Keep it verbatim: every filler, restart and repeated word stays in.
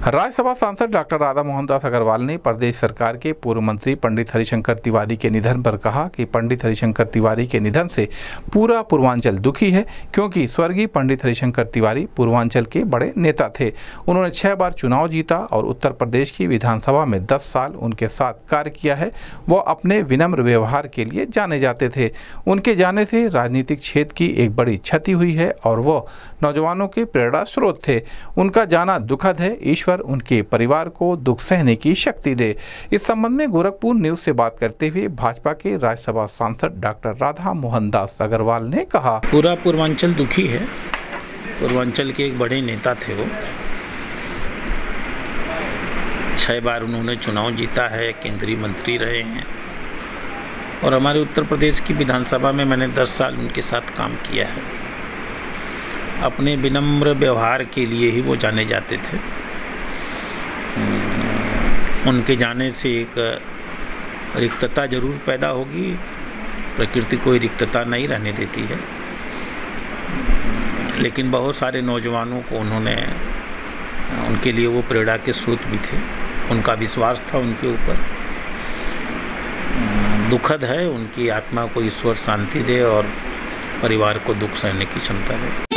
राज्यसभा सांसद डॉक्टर राधा मोहन दास अग्रवाल ने प्रदेश सरकार के पूर्व मंत्री पंडित हरिशंकर तिवारी के निधन पर कहा कि पंडित हरिशंकर तिवारी के निधन से पूरा पूर्वांचल दुखी है, क्योंकि स्वर्गीय पंडित हरिशंकर तिवारी पूर्वांचल के बड़े नेता थे। उन्होंने छह बार चुनाव जीता और उत्तर प्रदेश की विधानसभा में दस साल उनके साथ कार्य किया है। वह अपने विनम्र व्यवहार के लिए जाने जाते थे। उनके जाने से राजनीतिक क्षेत्र की एक बड़ी क्षति हुई है और वह नौजवानों के प्रेरणा स्रोत थे। उनका जाना दुखद है। ईश्वर उनके परिवार को दुख सहने की शक्ति दे। इस संबंध में गोरखपुर न्यूज से बात करते हुए भाजपा के राज्यसभा सांसद डॉक्टर राधा मोहन दास अग्रवाल ने कहा, पूरा पूर्वांचल दुखी है। पूर्वांचल के एक बड़े नेता थे वो। छह बार उन्होंने चुनाव जीता है, केंद्रीय मंत्री रहे हैं और हमारे उत्तर प्रदेश की विधानसभा में मैंने दस साल उनके साथ काम किया है। अपने विनम्र व्यवहार के लिए ही वो जाने जाते थे। उनके जाने से एक रिक्तता जरूर पैदा होगी। प्रकृति कोई रिक्तता नहीं रहने देती है, लेकिन बहुत सारे नौजवानों को उन्होंने, उनके लिए वो प्रेरणा के स्रोत भी थे। उनका विश्वास था उनके ऊपर। दुखद है। उनकी आत्मा को ईश्वर शांति दे और परिवार को दुख सहने की क्षमता दे।